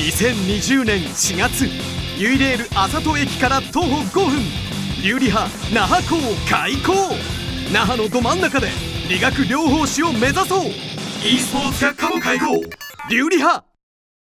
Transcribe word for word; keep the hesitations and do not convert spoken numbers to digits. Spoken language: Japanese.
にせんにじゅうねんしがつ、ユイレールあさと駅から徒歩ごふん、リュウリハ那覇校開校。那覇のど真ん中で理学療法士を目指そう。 e スポーツ学科も開校。リュウリハ